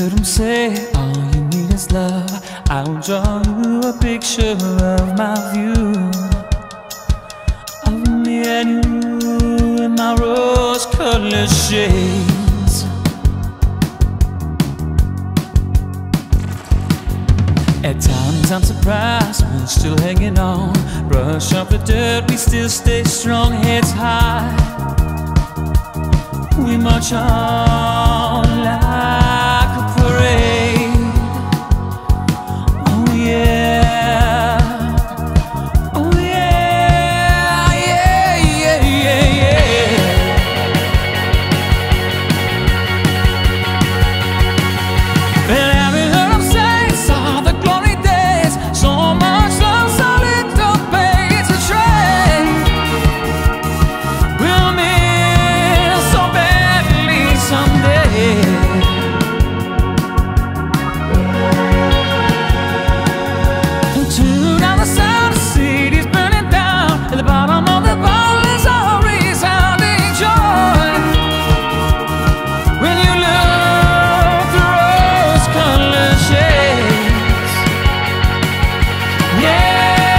heard him say, all you need is love? I'll draw you a picture of my view, of me and you in my rose-colored shades. At times I'm surprised we're still hanging on. Brush off the dirt, we still stay strong, heads high. We march on like a parade. Oh yeah, oh yeah, yeah, yeah, yeah, yeah. And having heard him say, saw the glory days, so much love, so little pay, it's a trade. We'll miss so badly someday. Tune out the sound, the city's burning down. At the bottom of the bottle is a resounding joy. When you look through rose-colored shades, yeah,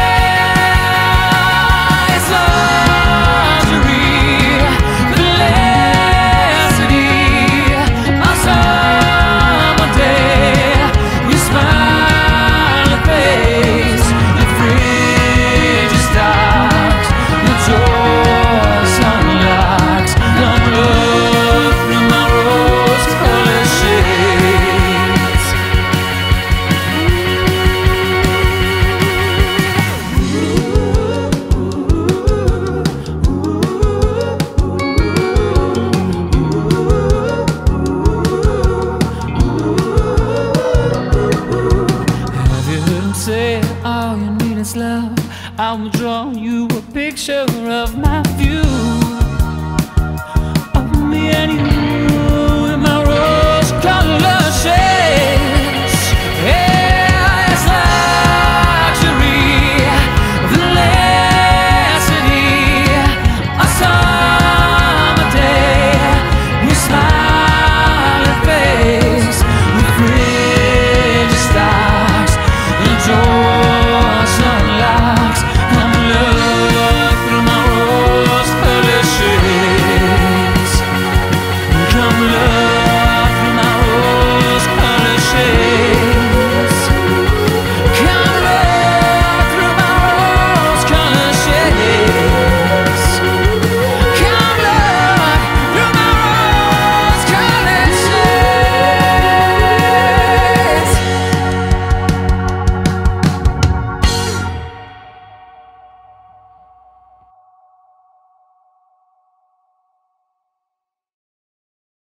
it's luxury, felicity. On summer day, you smile and face, your fridge is stocked, your doors unlocked. Come look through my rose-colored shades. Have you heard him say, all you need is love? I will draw you a picture of my view,